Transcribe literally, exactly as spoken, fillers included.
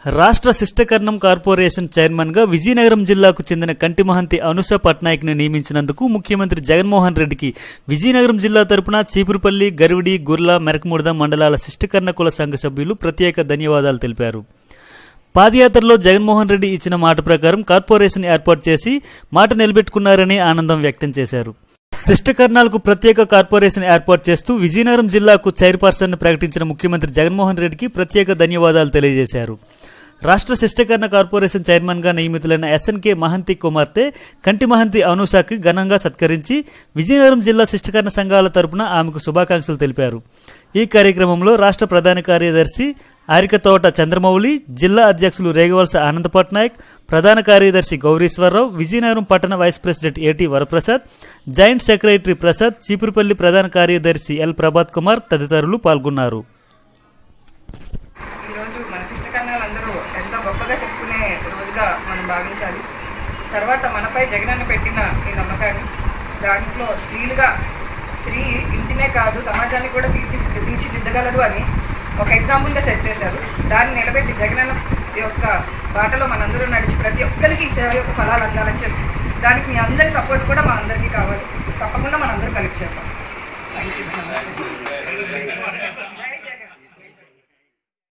రాష్ట్ర శిష్టకర్ణం corporation chairman గా విజయనగరం జిల్లాకు చెందిన కంటి మహంతి అనుష పట్నాయక్ ని నియమించినందుకు ముఖ్యమంత్రి జగన్మోహన్ రెడ్డికి విజయనగరం జిల్లా తరపున చీపురుపల్లి, గరివిడి, గుర్ల, మెరకముడద మండలాల శిష్టకర్ణ కుల సంఘ సభ్యులు ప్రత్యేక ధన్యవాదాలు తెలిపారు. పాదయాత్రలో జగన్మోహన్ రెడ్డి ఇచ్చిన మాట ప్రకారం కార్పొరేషన్ ఏర్పాటు చేసి మాట నిలబెట్టుకున్నారని ఆనందం వ్యక్తం చేశారు. శిష్టకర్ణాలకు ప్రత్యేక కార్పొరేషన్ ఏర్పాటు చేస్తూ విజయనగరం జిల్లాకు చైర్పర్సన్ ప్రకటించిన ముఖ్యమంత్రి జగన్మోహన్ రెడ్డికి ప్రత్యేక ధన్యవాదాలు తెలియజేశారు. రాష్ట్ర శిష్టకర్ణ కార్పొరేషన్ చైర్మన్ గా నియమితులైన ఎస్ఎన్కే మహంతి కుమార్తె కంటి మహంతి అనూషకి ఘనంగా సత్కరించి విజయనగరం జిల్లా శిష్టకర్ణ సంఘాల తరపున ఆమెకు శుభాకాంక్షలు తెలిపారు. ఈ కార్యక్రమంలో రాష్ట్ర ప్రధాన కార్యదర్శి ఆరికతోట చంద్రమౌళి, జిల్లా అధ్యక్షులు రేగవలస ఆనంద పట్నాయక్, ప్రధాన కార్యదర్శి గౌరీశ్వరరావు, విజయనగరం పట్టణ vice president AT Varaprasad, joint secretary Prasad, Cheepurupalli ప్రధాన కార్యదర్శి ఎల్ ప్రభాత్ కుమార్ తదితరులు పాల్గొన్నారు. ఈరోజు మన శిష్టకర్ణాలందరూ ఎంతో గొప్పగా చెప్పుకునే రోజుగా మనం భావించాలి. తర్వాత మనపై జగనన్న పెట్టిన ఈ నమ్మకాన్ని, దాంట్లో స్త్రీలుగా స్త్రీ ఇంటినే కాదు సమాజాన్ని కూడా తీర్చి తీర్చిదిద్దగలదు అని ఒక ఎగ్జాంపుల్గా సెట్ చేశారు. దాన్ని నిలబెట్టి జగనన్న యొక్క బాటలో మనందరూ నడిచి ప్రతి ఒక్కరికి ఈ సేవ యొక్క ఫలాలు అందాలని చెప్పి దానికి మీ అందరి సపోర్ట్ కూడా మా అందరికీ కావాలి. తప్పకుండా మనందరూ కలెక్ట్ చేద్దాం. Thank you.